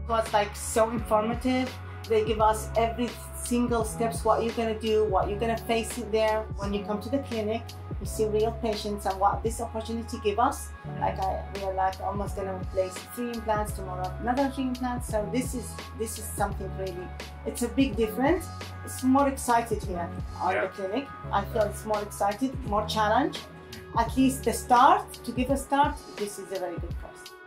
It was like so informative. They give us every single steps, what you're gonna do, what you're gonna face in there. When you come to the clinic, you see real patients and what this opportunity give us. Like we are like almost gonna place 3 implants tomorrow, another 3 implants. So this is something really, it's a big difference. It's more excited here on the clinic. I feel it's more excited, more challenge. At least the start, to give a start, this is a very good course.